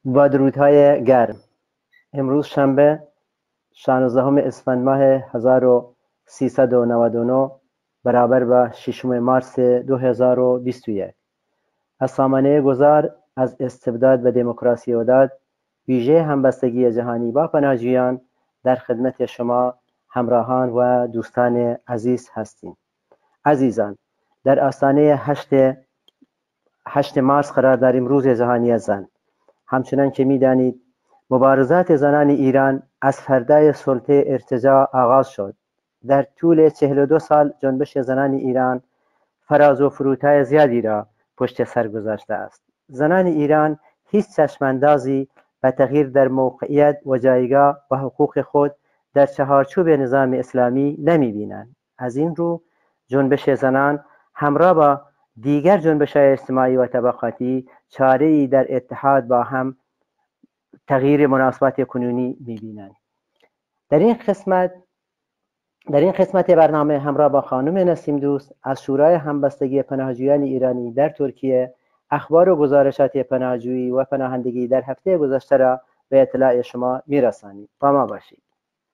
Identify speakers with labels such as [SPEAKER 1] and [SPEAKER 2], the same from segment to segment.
[SPEAKER 1] با درودهای گرم. امروز شنبه 16 اسفند ماه 1399 برابر با 6 مارس 2021. از سامانه گذار از استبداد و دموکراسی وداد، ویژه همبستگی جهانی با پناهجویان، در خدمت شما همراهان و دوستان عزیز هستیم. عزیزان، در آستانه 8 مارس قرار داریم، روز جهانی زن. همچنان که می‌دانید مبارزات زنان ایران از فردای سلطه ارتجاع آغاز شد. در طول 42 سال جنبش زنان ایران فراز و فرودهای زیادی را پشت سر گذاشته است. زنان ایران هیچ چشماندازی به تغییر در موقعیت و جایگاه و حقوق خود در چهارچوب نظام اسلامی نمی‌بینند. از این رو جنبش زنان همراه با دیگر جنبش‌های اجتماعی و طبقاتی چاره‌ای در اتحاد با هم تغییر مناسبات کنونی می‌بینند. در این قسمت برنامه همراه با خانم نسیم دوست از شورای همبستگی پناهجویان ایرانی در ترکیه اخبار و گزارشات پناهجویی و پناهندگی در هفته گذشته را به اطلاع شما می‌رسانیم. با ما باشید.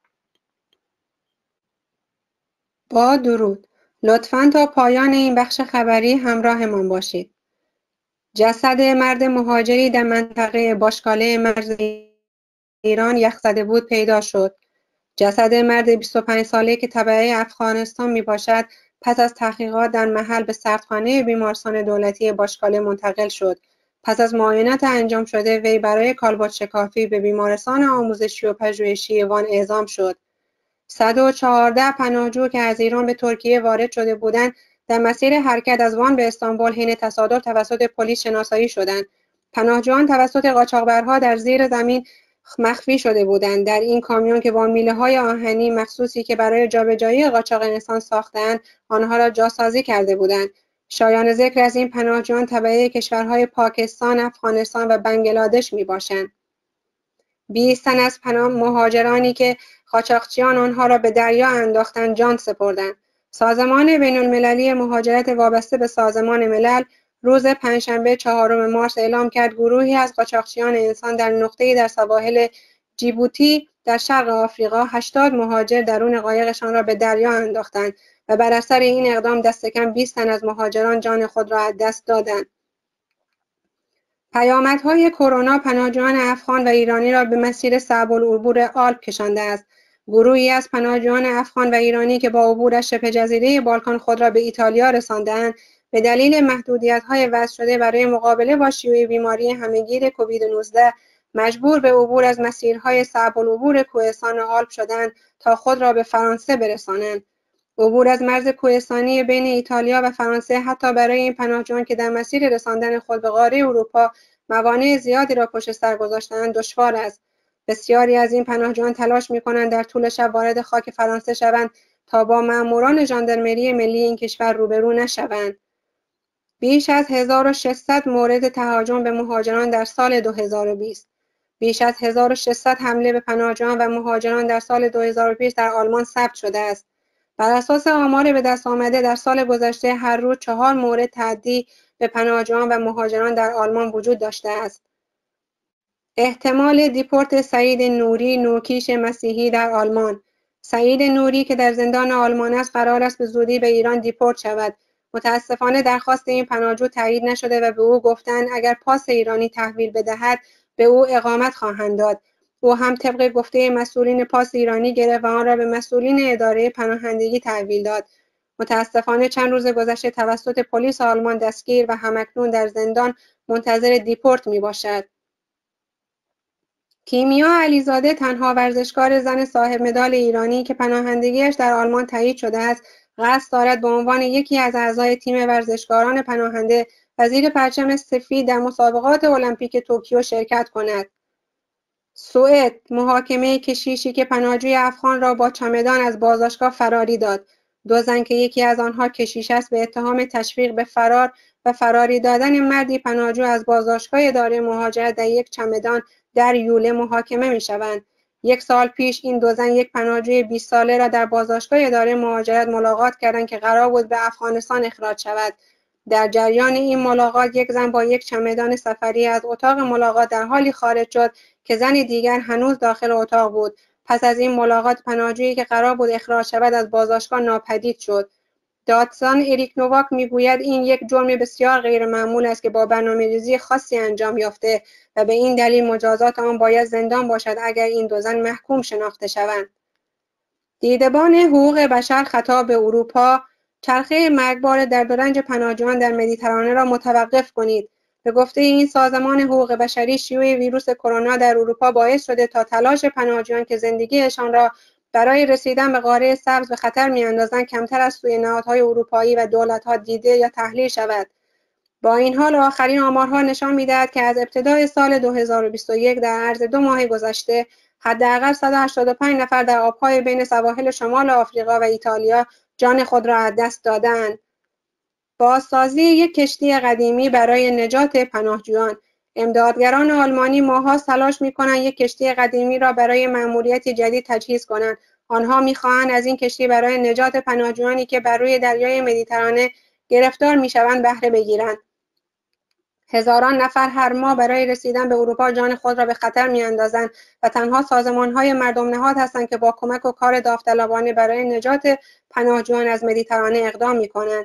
[SPEAKER 2] با درود. لطفاً تا پایان این بخش خبری همراهمان باشید. جسد مرد مهاجری در منطقه باشکاله مرز ایران یخزده بود پیدا شد. جسد مرد 25 ساله که تبعه افغانستان می باشد پس از تحقیقات در محل به سردخانه بیمارستان دولتی باشکاله منتقل شد. پس از معاینات انجام شده وی برای کالبد شکافی به بیمارستان آموزشی و پژوهشی وان اعزام شد. 114 پناهجو که از ایران به ترکیه وارد شده بودند در مسیر حرکت از وان به استانبول حین تصادف توسط پلیس شناسایی شدند. پناهجویان توسط قاچاقبرها در زیر زمین مخفی شده بودند. در این کامیون که با میله‌های آهنی مخصوصی که برای جابجایی قاچاق انسان ساخته‌اند، آنها را جاسازی کرده بودند. شایان ذکر از این پناهجویان تبعه کشورهای پاکستان، افغانستان و بنگلادش میباشند. 20 تن از مهاجرانی که قاچاقچیان آنها را به دریا انداختند جان سپردند. سازمان بین‌المللی مهاجرت وابسته به سازمان ملل روز پنجشنبه 4 مارس اعلام کرد گروهی از قاچاقچیان انسان در نقطه‌ای در سواحل جیبوتی در شرق آفریقا 80 مهاجر درون قایقشان را به دریا انداختند و بر اثر این اقدام دست کم 20 تن از مهاجران جان خود را از دست دادند. پیامدهای کرونا پناهجویان افغان و ایرانی را به مسیر صعب‌العبور آلپ کشانده است. گروهی از پناهجویان افغان و ایرانی که با عبور از شبه جزیره بالکان خود را به ایتالیا رسانده‌اند، به دلیل محدودیت‌های وضع شده برای مقابله با شیوع بیماری همه‌گیر کووید 19 مجبور به عبور از مسیرهای صعب‌العبور کوهستان آلپ شدند تا خود را به فرانسه برسانند. عبور از مرز کوهستانی بین ایتالیا و فرانسه حتی برای این پناهجویان که در مسیر رساندن خود به قاره اروپا موانع زیادی را پشت سر گذاشته‌اند دشوار است. بسیاری از این پناهجویان تلاش می‌کنند در طول شب وارد خاک فرانسه شوند تا با ماموران ژاندارمری ملی این کشور روبرو نشوند. بیش از 1600 مورد تهاجم به مهاجران در سال 2020. بیش از 1600 حمله به پناهجویان و مهاجران در سال 2020 در آلمان ثبت شده است. بر اساس آمار به دست آمده در سال گذشته هر روز 4 مورد تعدی به پناهجویان و مهاجران در آلمان وجود داشته است. احتمال دیپورت سعید نوری، نوکیش مسیحی در آلمان. سعید نوری که در زندان آلمان است قرار است به زودی به ایران دیپورت شود. متاسفانه درخواست این پناهجو تایید نشده و به او گفتند اگر پاس ایرانی تحویل بدهد به او اقامت خواهند داد. او هم طبق گفته مسئولین پاس ایرانی گرفت و آن را به مسئولین اداره پناهندگی تحویل داد. متاسفانه چند روز گذشته توسط پلیس آلمان دستگیر و همکنون در زندان منتظر دیپورت میباشد. کیمیا علیزاده تنها ورزشکار زن صاحب مدال ایرانی که پناهندگیش در آلمان تایید شده است، قصد دارد به عنوان یکی از اعضای تیم ورزشکاران پناهنده و زیر پرچم سفید در مسابقات المپیک توکیو شرکت کند. سوئد محاکمه کشیشی که پناهجوی افغان را با چمدان از بازداشتگاه فراری داد. 2 زن که یکی از آنها کشیش است به اتهام تشویق به فرار و فراری دادن مردی پناهجو از بازداشتگاه اداره مهاجرت در یک چمدان در یوله محاکمه می‌شوند. 1 سال پیش این 2 زن یک پناهجوی 20 ساله را در بازداشتگاه اداره مهاجرت ملاقات کردند که قرار بود به افغانستان اخراج شود. در جریان این ملاقات یک زن با یک چمدان سفری از اتاق ملاقات در حالی خارج شد که زن دیگر هنوز داخل اتاق بود. پس از این ملاقات پناهجویی که قرار بود اخراج شود از بازداشتگاه ناپدید شد. دادسان اریک نوواک میگوید این یک جرم بسیار غیرمعمول است که با برنامه‌ریزی خاصی انجام یافته و به این دلیل مجازات آن باید زندان باشد اگر این دو زن محکوم شناخته شوند. دیدبان حقوق بشر خطاب به اروپا: چرخه مرگبار درد و رنج پناهجویان در مدیترانه را متوقف کنید. به گفته این سازمان حقوق بشری، شیوع ویروس کرونا در اروپا باعث شده تا تلاش پناهجویان که زندگیشان را برای رسیدن به قاره سبز به خطر می‌اندازند کمتر از سوی نهادهای اروپایی و دولت‌ها دیده یا تحلیل شود. با این حال آخرین آمارها نشان می‌دهد که از ابتدای سال 2021 در عرض 2 ماه گذشته حداقل 185 نفر در آب‌های بین سواحل شمال آفریقا و ایتالیا جان خود را از دست دادند. بازسازی یک کشتی قدیمی برای نجات پناهجویان: امدادگران آلمانی ماه‌هاست تلاش می‌کنند یک کشتی قدیمی را برای مأموریتی جدید تجهیز کنند. آنها می‌خواهند از این کشتی برای نجات پناهجویانی که بر روی دریای مدیترانه گرفتار می‌شوند بهره بگیرند. هزاران نفر هر ماه برای رسیدن به اروپا جان خود را به خطر می‌اندازند و تنها سازمان‌های مردم نهاد هستند که با کمک و کار داوطلبانه برای نجات پناهجویان از مدیترانه اقدام می‌کنند.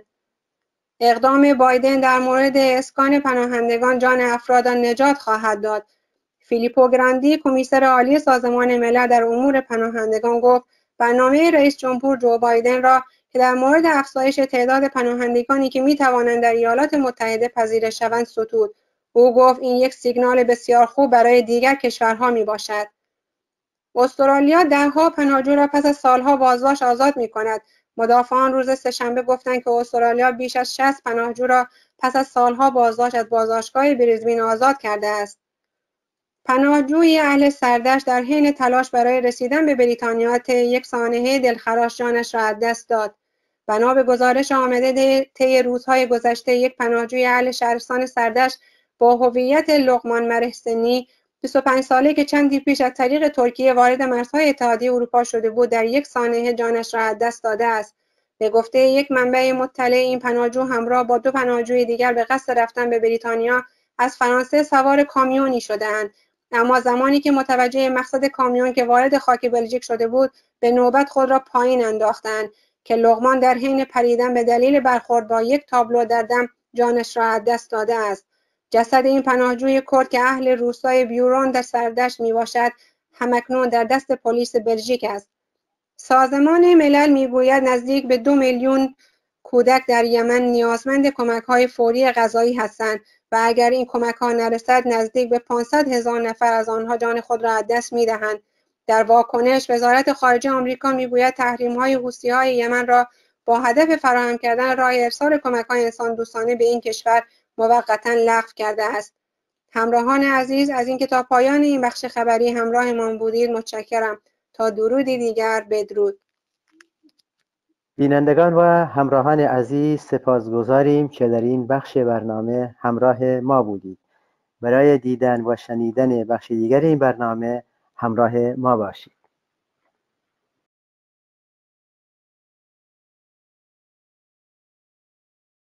[SPEAKER 2] اقدام بایدن در مورد اسکان پناهندگان جان افراد را نجات خواهد داد. فیلیپو گراندی، کمیسر عالی سازمان ملل در امور پناهندگان، گفت برنامه رئیس جمهور جو بایدن را که در مورد افزایش تعداد پناهندگانی که می‌توانند در ایالات متحده پذیرش شوند ستود. او گفت این یک سیگنال بسیار خوب برای دیگر کشورها میباشد. استرالیا ده‌ها پناهجو را پس از سالها بازداشت آزاد می‌کند. مدافعان روز سه‌شنبه گفتند که استرالیا بیش از 60 پناهجو را پس از سالها بازداشت از بازداشتگاه بریزبین آزاد کرده است. پناهجوی اهل سردشت در حین تلاش برای رسیدن به بریتانیا طی یک سانحه دلخراش جانش را از دست داد. بنا به گزارش آمده طی روزهای گذشته، یک پناهجوی اهل شهرستان سردشت با هویت لقمان مرحسنی 25 ساله که چندی پیش از طریق ترکیه وارد مرزهای اتحادیه اروپا شده بود در یک سانحه جانش را از دست داده است. به گفته یک منبع مطلع، این پناهجو همراه با 2 پناهجوی دیگر به قصد رفتن به بریتانیا از فرانسه سوار کامیونی شده‌اند، اما زمانی که متوجه مقصد کامیون که وارد خاک بلژیک شده بود، به نوبت خود را پایین انداختند که لقمان در حین پریدن به دلیل برخورد با یک تابلو در دم جانش را از دست داده است. جسد این پناهجوی کرد که اهل روستای بیورون در سردشت میباشد همکنون در دست پلیس بلژیک است. سازمان ملل میگوید نزدیک به 2 میلیون کودک در یمن نیازمند کمک‌های فوری غذایی هستند و اگر این کمک‌ها نرسد نزدیک به 500,000 نفر از آنها جان خود را از دست می‌دهند. در واکنش وزارت خارجه آمریکا میگوید تحریم‌های حوثی‌های یمن را با هدف فراهم کردن راه ارسال کمک‌های انسان‌دوستانه به این کشور موقتاً لغو کرده است. همراهان عزیز، از اینکه تا پایان این بخش خبری همراهمان بودید متشکرم. تا درودی دیگر، بدرود.
[SPEAKER 1] بینندگان و همراهان عزیز، سپاسگزاریم که در این بخش برنامه همراه ما بودید. برای دیدن و شنیدن بخش دیگر این برنامه همراه ما باشید.